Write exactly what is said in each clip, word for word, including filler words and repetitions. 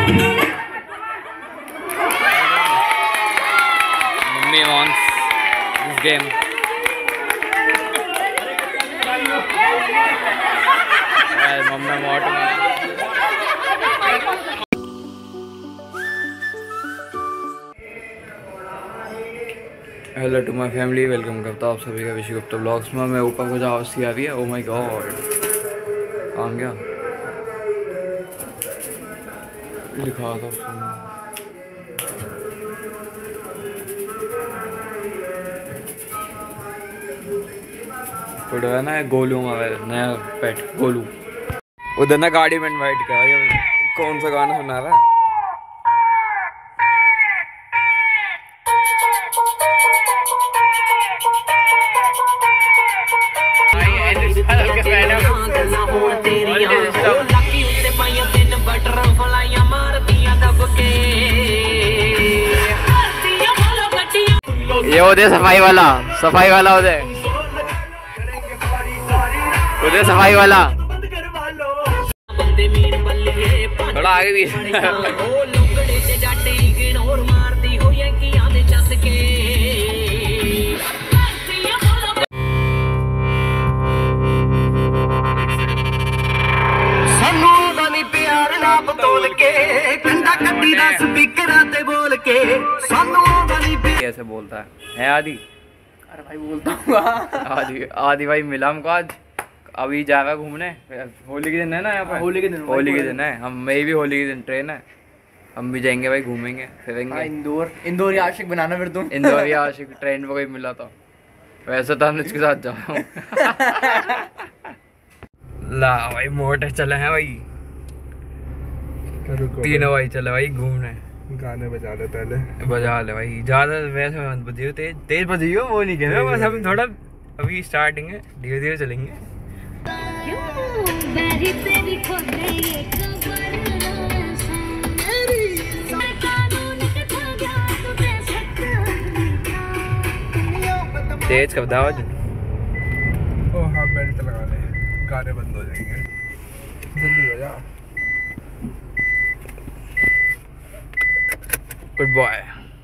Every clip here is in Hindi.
Mummy wants this game. Well, Mummy wants. Hello to my family, welcome करता हूँ आप सभी का विशु गुप्ता ब्लॉग्स में। मैं ऊपर कुछ आवाज़ सी आ रही है। ओ माय गॉड, आ गया लिखा था उसमें है ना, गोलू हमारा नया पेट गोलू। उधर ना गाड़ी में इनवाइट किया। ये कौन सा गाना सुना रहा है? ये उधर सफाई वाला सफाई वाला उधर उधर सफाई वाला थोड़ा आगे भी। कैसे बोलता है, है आदि? अरे भाई बोलता हूँ आदि आदि भाई मिला हमको आज। अभी जा रहा है घूमने। होली के दिन है ना यहाँ पर। होली के दिन होली के दिन है। हम मैं भी होली के दिन ट्रेन है, हम भी जाएंगे भाई, घूमेंगे फिरेंगे। इंदौर इंदौर ही आशिक बनाना फिर तुम। इंदौर ही आशिक ट्रेन पर कोई मिला था। वैसे तो हम इसके साथ जा रहा हूँ। ला भाई मोटे चले हैं भाई, तीनों भाई चले भाई घूमने। गाने बजा ले पहले, बजा ले भाई। ज्यादा वैसे मत बजियो, तेज तेज बजियो, वो नहीं कह रहे बस। हम थोड़ा अभी स्टार्टिंग है, धीरे धीरे चलेंगे। तेज कब दावत? ओ हाँ बेल्ट लगा ले, गाने बंद हो जाएंगे। जल्दी बजा। Good boy.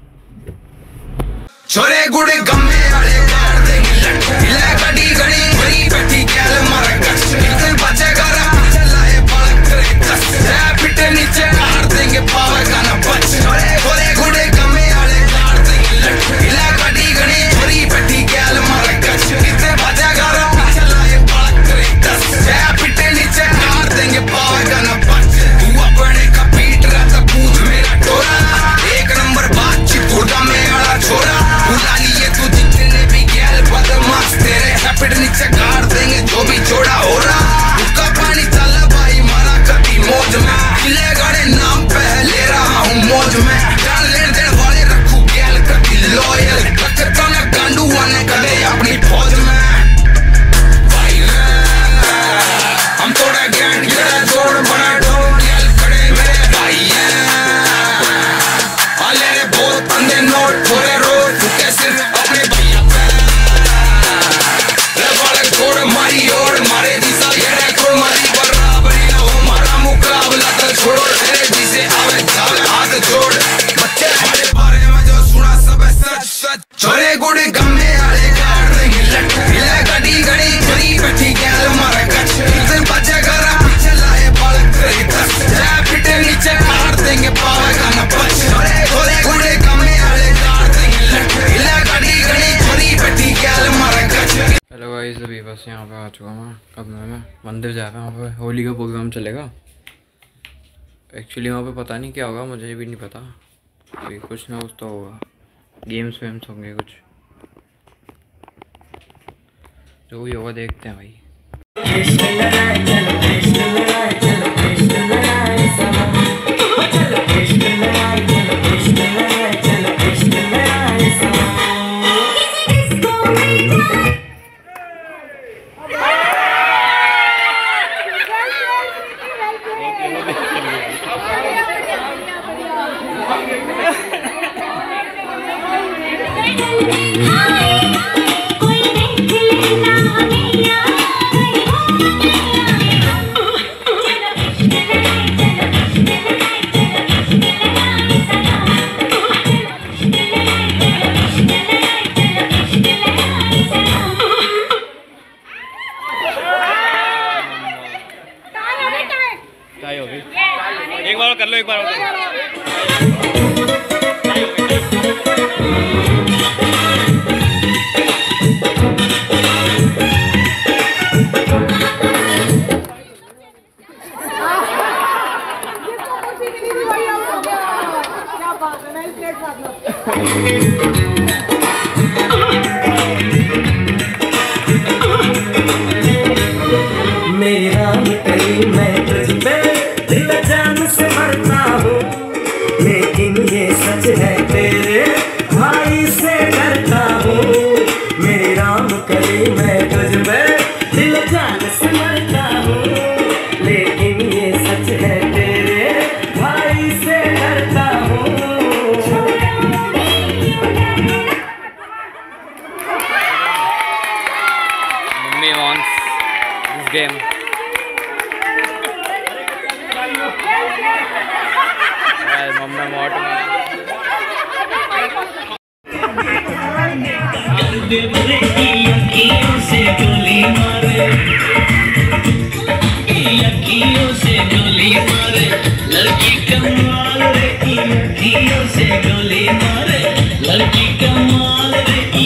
छोरे गुड़े गम्मे वाले मार देंगे लट, इला गड़ी गड़ी बड़ी बैठी गैल मारे कस, इतने बचे गारा चलाए बालक करे कस, रे पिटे नीचे मार देंगे पावे गाना बच। छोरे छोरे गुड़े गम्मे वाले मार देंगे लट, इला गड़ी गड़ी बड़ी बैठी गैल मारे कस, इतने बचे गारा चलाए बालक करे कस, रे पिटे नीचे मार देंगे पावे गाना बच। तू अपने का पीट रहा था पूछ मेरा टोरा, एक नंबर बातचीत घोड़ा में आड़ा छोरा। बुला लिए तू जितने भी गैल बदमाश तेरे हैपिट नीचे गाड़ देंगे जो भी जोड़ा हो रहा। उसका पानी चला भाई मारा कभी मौज में, किले गड़े नाम पे ले रहा हूँ मौज में। जान लेन देन वाले रखू गैल कभी लॉयल, रखता ना गांडू आने कदे अपनी फौज में। भाई हम थोड़ा ज्ञान गिरा जोड़ बना ढोल गैल खड़े मेरे भाई हैं। आले रे बहुत बंदे नोट थोड़े रोज फुके सिर्फ अपने भैया पे। रे बालक छोड़ मारी और मारे दिशा ये रे कोई मारी बराबरी ना हो मारा मुकाबला तो छोड़ो तेरे जिसे आवे जावे हाथ जोड़। बच्चे हमारे बारे में जो सुना सब है सच सच। छोरे गुड़े गम्मे आले गाड़ देंगे लट, इले गड़ी गड़ी बड़ी बैठी गैल मारे कच, इतने बच्चे गारा पीछे लाए बालक तेरे कस, रे पिटे नीचे मार देंगे पावे गाना बच। छोरे छोरे गुड़े गम्मे आले गाड़ देंगे लट, इले गड़ी गड़ी बड़ी बैठी गैल मारे कच। हेलो गाइस, अभी बस यहाँ पे आ चुका मैं। अब मैं मैं मंदिर जा रहा हूँ। वहाँ पे होली का प्रोग्राम चलेगा। एक्चुअली वहाँ पे पता नहीं क्या होगा, मुझे भी नहीं पता। अभी कुछ ना कुछ तो होगा, गेम्स वेम्स होंगे कुछ, जो भी होगा देखते हैं भाई। एक बार और कर लो, एक बार और कर लो। मेरी राम करी मैं तुझ पे दिल जान से मरता हूँ, लेकिन ये सच है तेरे भाई से डरता हूँ। मेरी राम करी मैं तुझ पे दिल जान से मरता हूँ, लेकिन ये सच है तेरे भाई से डरता हूँ। Mummy wants this game. Well, mummy मोट अखियों से गोली मारे, अखियों से गोली मारे, लड़की कमाल रे की अखियों से गोली मारे, लड़की कमाल रे की।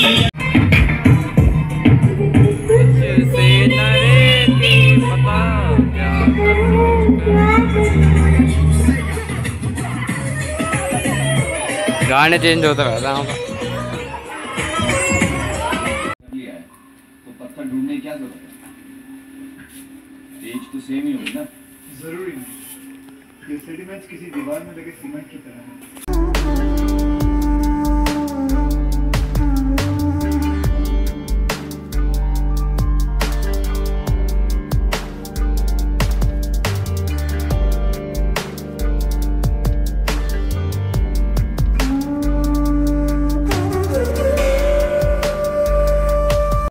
गाने चेंज होता रहता है। तो पत्थर ढूंढने की क्या जरूरत है? एज तो सेम ही होगी ना। जरूरी नहीं, ये सेडिमेंट्स किसी दीवार में लगे सीमेंट की तरह है।